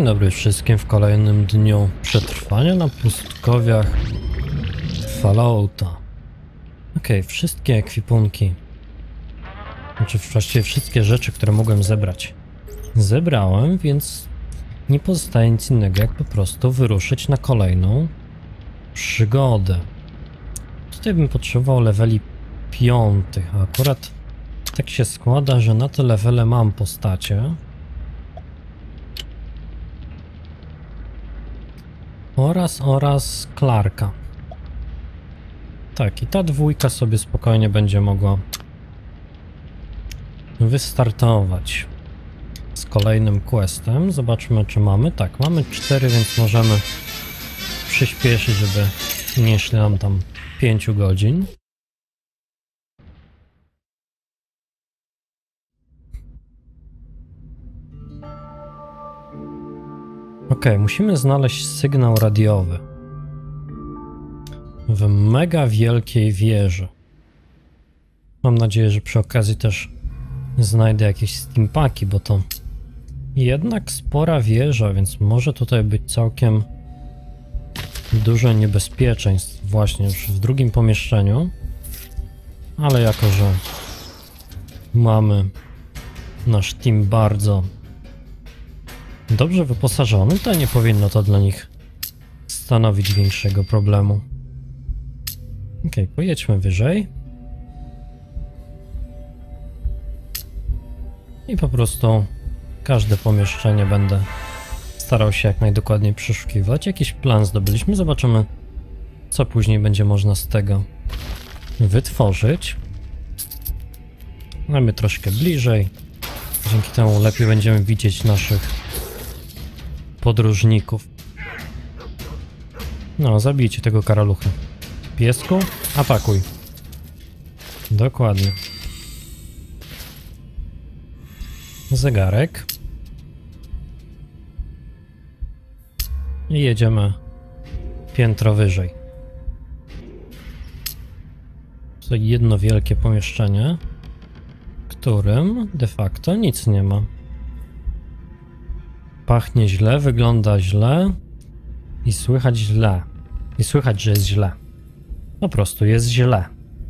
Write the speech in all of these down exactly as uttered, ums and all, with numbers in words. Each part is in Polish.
Dzień dobry wszystkim w kolejnym dniu przetrwania na pustkowiach Fallouta. Ok, wszystkie ekwipunki, znaczy właściwie wszystkie rzeczy, które mogłem zebrać, zebrałem, więc nie pozostaje nic innego, jak po prostu wyruszyć na kolejną przygodę. Tutaj bym potrzebował leveli piątych, a akurat tak się składa, że na te levele mam postacie. Oraz, oraz Clarka. Tak, i ta dwójka sobie spokojnie będzie mogła wystartować z kolejnym questem. Zobaczmy, czy mamy. Tak, mamy cztery, więc możemy przyspieszyć, żeby nie szli nam tam pięciu godzin. Ok, musimy znaleźć sygnał radiowy w mega wielkiej wieży. Mam nadzieję, że przy okazji też znajdę jakieś steampaki, bo to jednak spora wieża, więc może tutaj być całkiem dużo niebezpieczeństw właśnie już w drugim pomieszczeniu. Ale jako, że mamy nasz team bardzo dobrze wyposażony, to nie powinno to dla nich stanowić większego problemu. Ok, pojedźmy wyżej. I po prostu każde pomieszczenie będę starał się jak najdokładniej przeszukiwać. Jakiś plan zdobyliśmy, zobaczymy, co później będzie można z tego wytworzyć. Mamy troszkę bliżej. Dzięki temu lepiej będziemy widzieć naszych podróżników. No, zabijcie tego karalucha. Piesku, atakuj. Dokładnie. Zegarek. I jedziemy piętro wyżej. Tutaj jedno wielkie pomieszczenie, w którym de facto nic nie ma. Pachnie źle, wygląda źle i słychać źle. I słychać, że jest źle. Po prostu jest źle.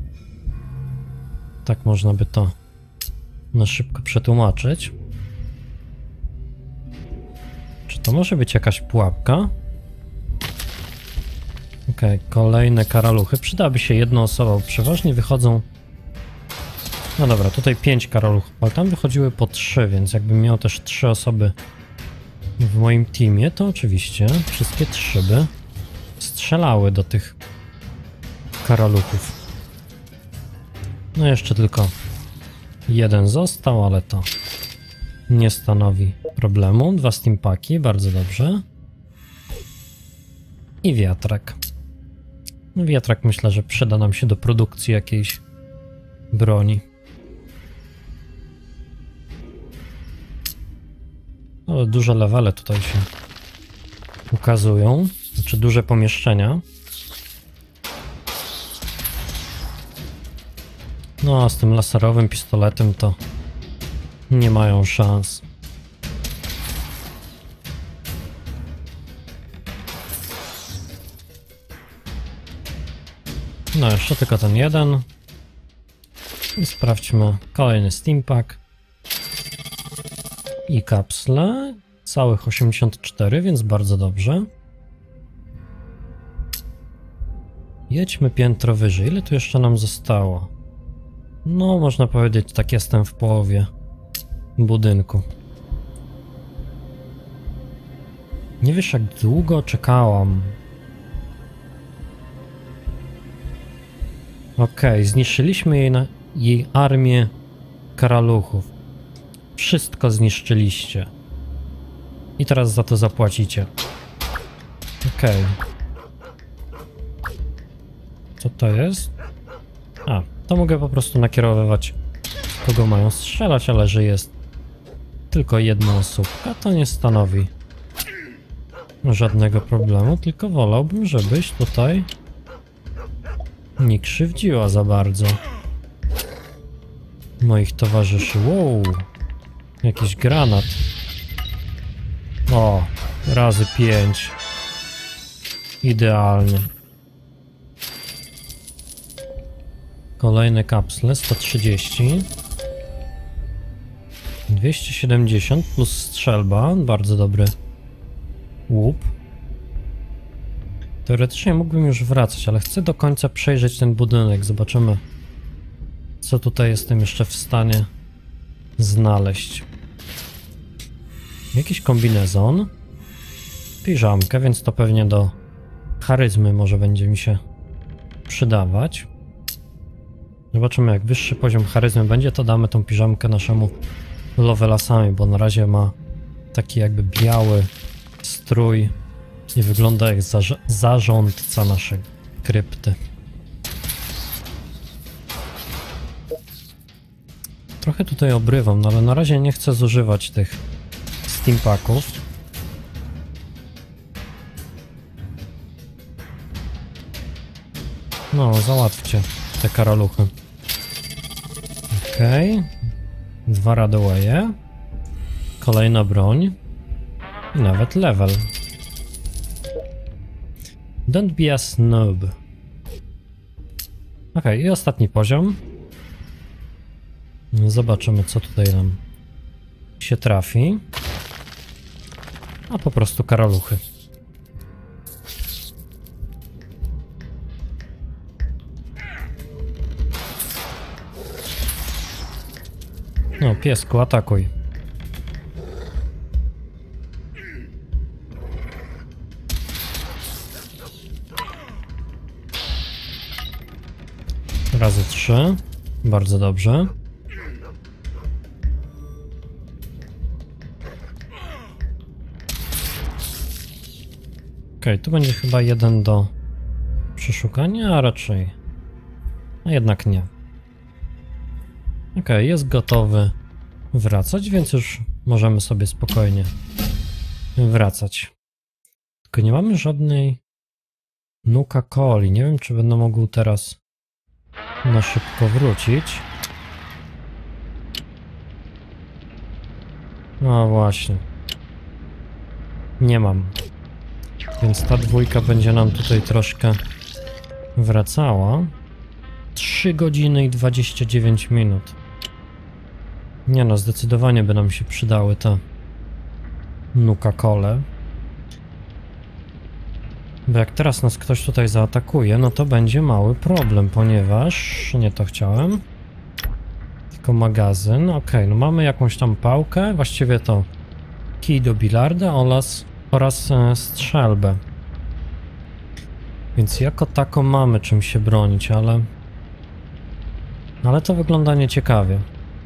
Tak można by to na szybko przetłumaczyć. Czy to może być jakaś pułapka? Ok, kolejne karaluchy. Przydałaby się jedna osoba, bo przeważnie wychodzą... No dobra, tutaj pięć karaluchów, ale tam wychodziły po trzy, więc jakbym miał też trzy osoby w moim teamie, to oczywiście wszystkie trzy by strzelały do tych karaluchów. No jeszcze tylko jeden został, ale to nie stanowi problemu. Dwa steampaki, bardzo dobrze. I wiatrak. Wiatrak myślę, że przyda nam się do produkcji jakiejś broni. Ale duże levele tutaj się ukazują, znaczy duże pomieszczenia. No a z tym laserowym pistoletem to nie mają szans. No jeszcze tylko ten jeden. I sprawdźmy kolejny steampack. I kapsle. Całych osiemdziesiąt cztery, więc bardzo dobrze. Jedźmy piętro wyżej. Ile tu jeszcze nam zostało? No, można powiedzieć, tak jestem w połowie budynku. Nie wiesz, jak długo czekałam. Okej, okay, zniszczyliśmy jej, na, jej armię karaluchów. Wszystko zniszczyliście. I teraz za to zapłacicie. Okej. Okay. Co to jest? A, to mogę po prostu nakierowywać, kogo mają strzelać, ale że jest tylko jedna osóbka, to nie stanowi żadnego problemu, tylko wolałbym, żebyś tutaj nie krzywdziła za bardzo moich towarzyszy. Wow, jakiś granat. O, razy pięć. Idealnie. Kolejne kapsle, sto trzydzieści. dwieście siedemdziesiąt plus strzelba, bardzo dobry łup. Teoretycznie mógłbym już wracać, ale chcę do końca przejrzeć ten budynek. Zobaczymy, co tutaj jestem jeszcze w stanie znaleźć. Jakiś kombinezon. Piżamkę, więc to pewnie do charyzmy może będzie mi się przydawać. Zobaczymy, jak wyższy poziom charyzmy będzie, to damy tą piżamkę naszemu Lovelasowi, bo na razie ma taki jakby biały strój i wygląda jak zarz zarządca naszej krypty. Trochę tutaj obrywam, no ale na razie nie chcę zużywać tych steampaków. No, załatwcie te karaluchy. Okej. Okay. Dwa radowaye. Kolejna broń. I nawet level. Don't be a snob. Ok, i ostatni poziom. Zobaczymy, co tutaj nam się trafi. A po prostu karaluchy. No, piesku, atakuj. Razy trzy. Bardzo dobrze. Okej, tu będzie chyba jeden do przeszukania, a raczej... A jednak nie. Okej, jest gotowy wracać, więc już możemy sobie spokojnie wracać. Tylko nie mamy żadnej Nuka-Coli. Nie wiem, czy będę mógł teraz na szybko wrócić. No właśnie. Nie mam. Więc ta dwójka będzie nam tutaj troszkę wracała. trzy godziny i dwadzieścia dziewięć minut. Nie no, zdecydowanie by nam się przydały te Nuka-Cole. Bo jak teraz nas ktoś tutaj zaatakuje, no to będzie mały problem, ponieważ... Nie to chciałem. Tylko magazyn. Ok, no mamy jakąś tam pałkę, właściwie to kij do bilarda oraz, oraz e, strzelbę. Więc jako tako mamy czym się bronić, ale... Ale to wygląda nieciekawie.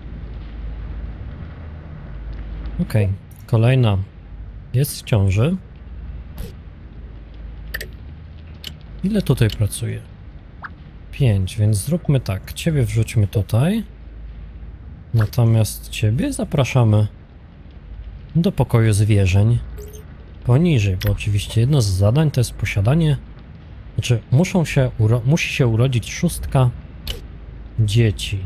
Ok, kolejna jest w ciąży. Ile tutaj pracuje? pięć, więc zróbmy tak. Ciebie wrzućmy tutaj. Natomiast ciebie zapraszamy do pokoju zwierzeń poniżej, bo oczywiście jedno z zadań to jest posiadanie... Znaczy, muszą się uro... musi się urodzić szóstka dzieci.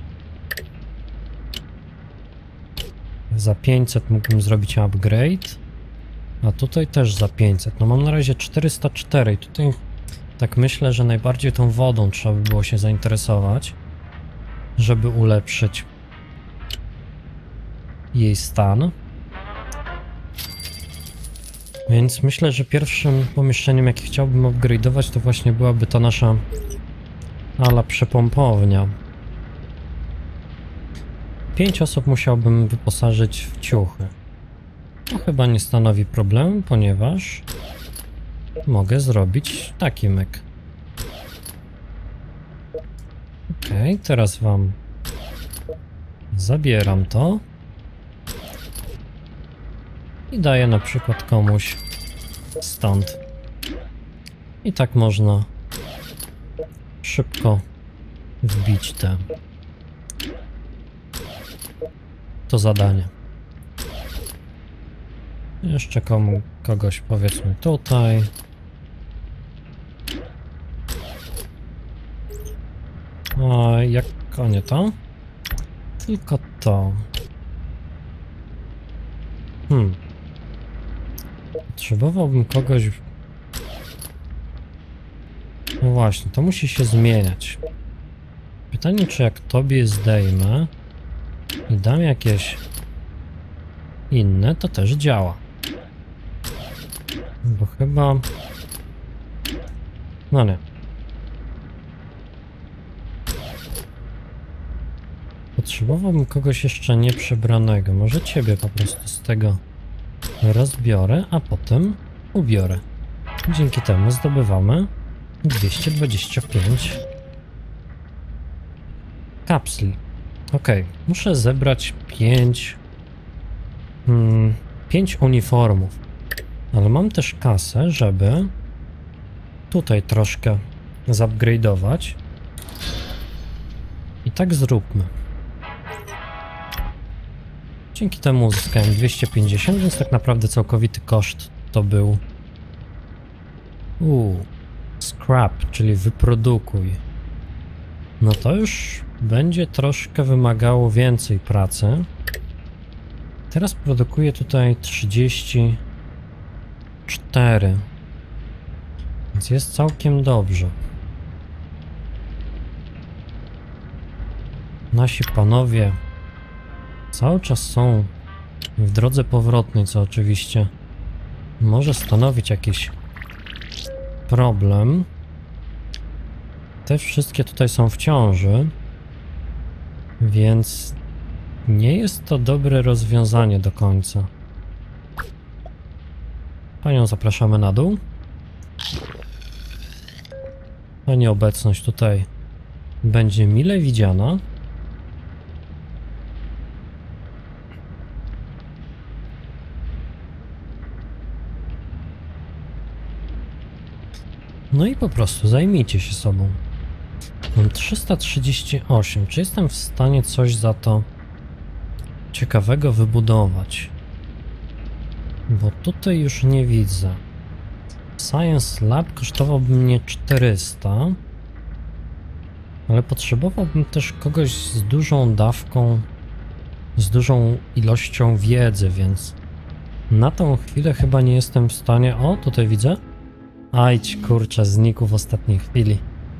Za pięćset mógłbym zrobić upgrade. A tutaj też za pięćset. No mam na razie czterysta cztery i tutaj tak myślę, że najbardziej tą wodą trzeba by było się zainteresować, żeby ulepszyć jej stan. Więc myślę, że pierwszym pomieszczeniem, jakie chciałbym upgrade'ować, to właśnie byłaby ta nasza ala przepompownia. Pięć osób musiałbym wyposażyć w ciuchy. To chyba nie stanowi problemu, ponieważ mogę zrobić taki myk. Ok, teraz wam zabieram to i daję na przykład komuś stąd. I tak można szybko wbić te to zadanie. Jeszcze komu, kogoś powiedzmy tutaj. A jak o nie to? Tylko to. Hmm. Potrzebowałbym kogoś... No właśnie, to musi się zmieniać. Pytanie, czy jak tobie zdejmę i dam jakieś inne, to też działa. Bo chyba... No nie. Potrzebowałbym kogoś jeszcze nieprzebranego. Może ciebie po prostu z tego rozbiorę, a potem ubiorę. Dzięki temu zdobywamy dwieście dwadzieścia pięć kapsli. Ok, muszę zebrać pięć hmm, pięć uniformów. Ale mam też kasę, żeby tutaj troszkę zupgrade'ować. I tak zróbmy. Dzięki temu uzyskałem dwieście pięćdziesiąt, więc tak naprawdę całkowity koszt to był Uuu, scrap, czyli wyprodukuj. No to już będzie troszkę wymagało więcej pracy. Teraz produkuję tutaj trzydzieści cztery, więc jest całkiem dobrze. Nasi panowie cały czas są w drodze powrotnej, co oczywiście może stanowić jakiś problem. Te wszystkie tutaj są w ciąży, więc nie jest to dobre rozwiązanie do końca. Panią zapraszamy na dół. Pani obecność tutaj będzie mile widziana. No i po prostu zajmijcie się sobą. Mam trzysta trzydzieści osiem. Czy jestem w stanie coś za to ciekawego wybudować? Bo tutaj już nie widzę. Science Lab kosztowałby mnie czterysta. Ale potrzebowałbym też kogoś z dużą dawką, z dużą ilością wiedzy, więc na tą chwilę chyba nie jestem w stanie... O, tutaj widzę. Ajdź, kurczę, znikł w ostatniej chwili.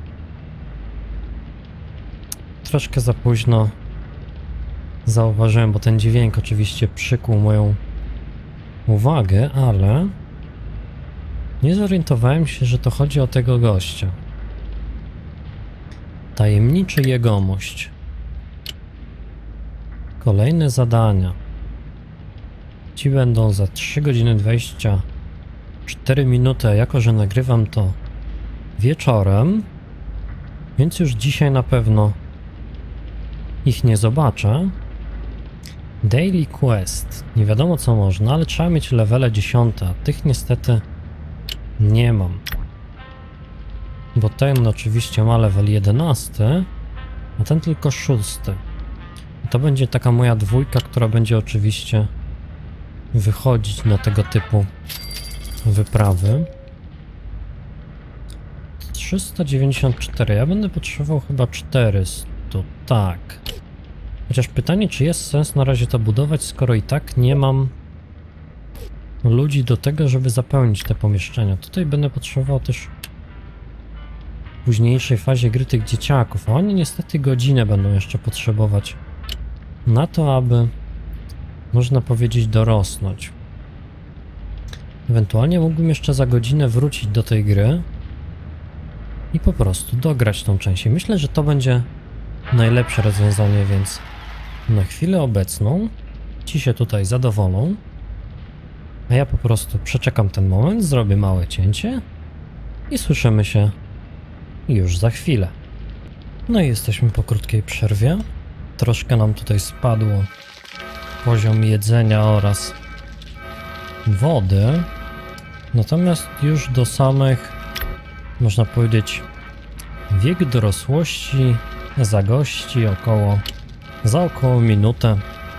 Troszkę za późno zauważyłem, bo ten dźwięk oczywiście przykuł moją uwagę, ale nie zorientowałem się, że to chodzi o tego gościa. Tajemniczy jegomość. Kolejne zadania. Ci będą za trzy godziny dwadzieścia cztery minuty, a jako że nagrywam to wieczorem, więc już dzisiaj na pewno ich nie zobaczę. Daily Quest. Nie wiadomo co można, ale trzeba mieć levele dziesiąte, a tych niestety nie mam. Bo ten oczywiście ma level jedenasty, a ten tylko szósty. I to będzie taka moja dwójka, która będzie oczywiście wychodzić na tego typu wyprawy. trzysta dziewięćdziesiąt cztery. Ja będę potrzebował chyba czterysta. Tak. Chociaż pytanie, czy jest sens na razie to budować, skoro i tak nie mam ludzi do tego, żeby zapełnić te pomieszczenia. Tutaj będę potrzebował też w późniejszej fazie gry tych dzieciaków, a oni niestety godzinę będą jeszcze potrzebować na to, aby, można powiedzieć, dorosnąć. Ewentualnie mógłbym jeszcze za godzinę wrócić do tej gry i po prostu dograć tą część. I myślę, że to będzie najlepsze rozwiązanie, więc na chwilę obecną ci się tutaj zadowolą, a ja po prostu przeczekam ten moment, zrobię małe cięcie i słyszymy się już za chwilę. No i jesteśmy po krótkiej przerwie. Troszkę nam tutaj spadło poziom jedzenia oraz wody, natomiast już do samych, można powiedzieć, wiek dorosłości zagości około, za około minutę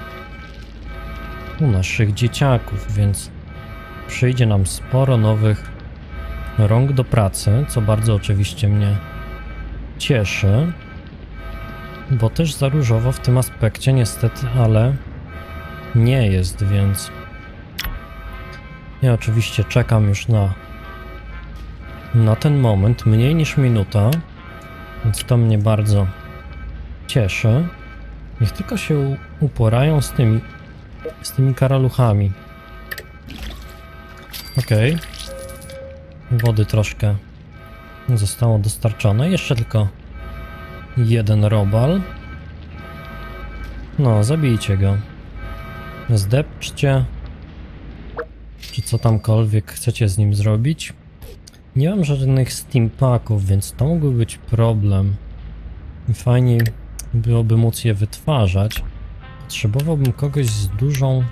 u naszych dzieciaków, więc przyjdzie nam sporo nowych rąk do pracy, co bardzo oczywiście mnie cieszy, bo też za różowo w tym aspekcie niestety, ale nie jest, więc Ja oczywiście czekam już na, na ten moment, mniej niż minuta, więc to mnie bardzo cieszy. Niech tylko się uporają z tymi, z tymi karaluchami. Okej. Okay. Wody troszkę zostało dostarczone. Jeszcze tylko jeden robal. No, zabijcie go. Zdepczcie. Czy co tamkolwiek chcecie z nim zrobić. Nie mam żadnych steampaków, więc to mógłby być problem. Fajniej byłoby móc je wytwarzać. Potrzebowałbym kogoś z dużą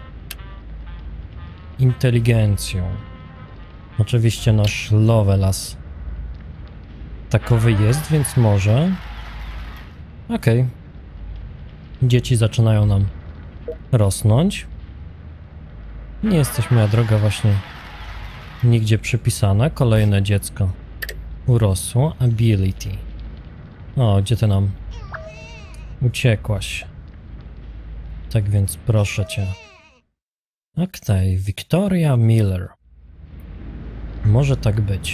inteligencją. Oczywiście nasz Lovelas takowy jest, więc może. Okej. Okay. Dzieci zaczynają nam rosnąć. Nie jesteś, moja droga, właśnie nigdzie przypisana. Kolejne dziecko urosło. Ability. O, gdzie ty nam uciekłaś? Tak więc proszę cię. Okej, Victoria Miller. Może tak być.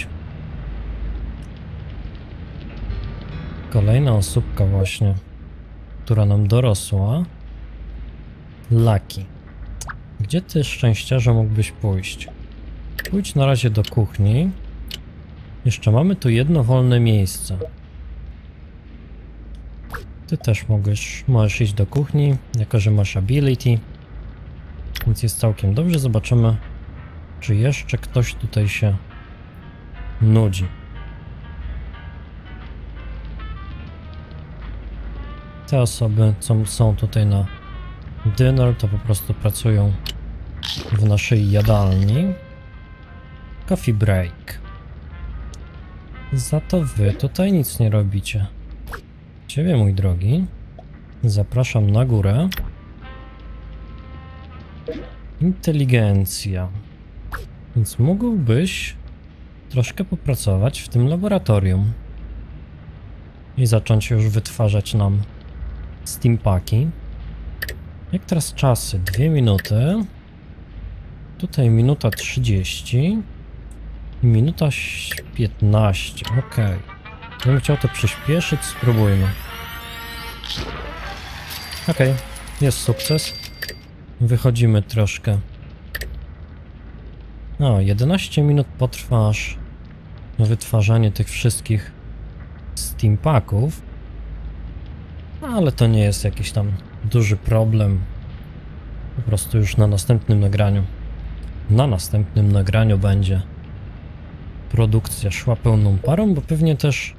Kolejna osóbka właśnie, która nam dorosła. Lucky. Gdzie ty, szczęściarze, mógłbyś pójść? Pójdź na razie do kuchni. Jeszcze mamy tu jedno wolne miejsce. Ty też możesz, możesz iść do kuchni, jako że masz ability. Więc jest całkiem dobrze. Zobaczymy, czy jeszcze ktoś tutaj się nudzi. Te osoby, co są tutaj na dinner, to po prostu pracują w naszej jadalni. Coffee break. Za to wy tutaj nic nie robicie. Ciebie, mój drogi, zapraszam na górę. Inteligencja. Więc mógłbyś troszkę popracować w tym laboratorium i zacząć już wytwarzać nam steampaki. Jak teraz czasy? Dwie minuty. Tutaj minuta trzydzieści. Minuta piętnaście. Ok. Gdybym chciał to przyspieszyć, spróbujmy. Ok. Jest sukces. Wychodzimy troszkę. O, jedenaście minut potrwa aż wytwarzanie tych wszystkich steampaków. Ale to nie jest jakiś tam duży problem. Po prostu już na następnym nagraniu. Na następnym nagraniu będzie produkcja szła pełną parą, bo pewnie też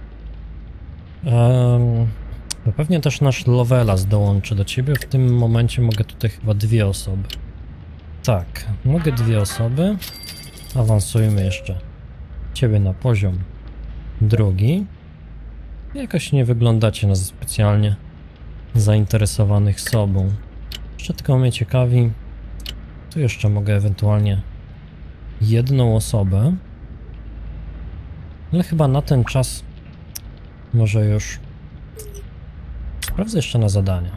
um, bo pewnie też nasz Lovelas dołączy do ciebie. W tym momencie mogę tutaj chyba dwie osoby. Tak, mogę dwie osoby. Awansujmy jeszcze ciebie na poziom drugi. Jakoś nie wyglądacie na specjalnie zainteresowanych sobą. Jeszcze tylko mnie ciekawi. Tu jeszcze mogę ewentualnie jedną osobę. Ale chyba na ten czas może już sprawdzę jeszcze na zadania.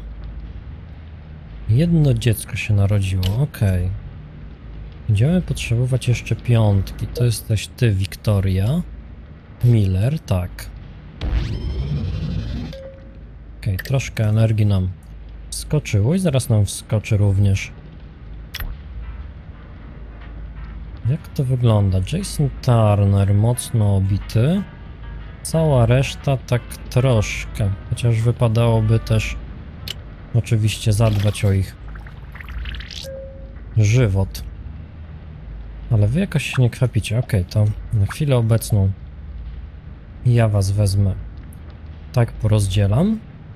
Jedno dziecko się narodziło, ok. Będziemy potrzebować jeszcze piątki. To jesteś ty, Victoria Miller, tak. Ok, troszkę energii nam wskoczyło i zaraz nam wskoczy również. Jak to wygląda? Jason Turner mocno obity. Cała reszta tak troszkę. Chociaż wypadałoby też oczywiście zadbać o ich żywot. Ale wy jakoś się nie kwapicie. Ok, to na chwilę obecną ja was wezmę. Tak porozdzielam.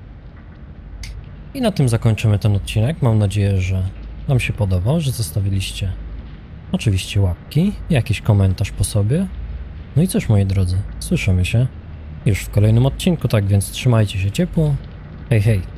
I na tym zakończymy ten odcinek. Mam nadzieję, że wam się podobał, że zostawiliście oczywiście łapki, jakiś komentarz po sobie. No i cóż, moi drodzy, słyszymy się już w kolejnym odcinku, tak więc trzymajcie się ciepło. Hej, hej.